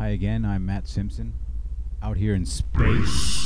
Hi again, I'm Matt Simpson, out here in space.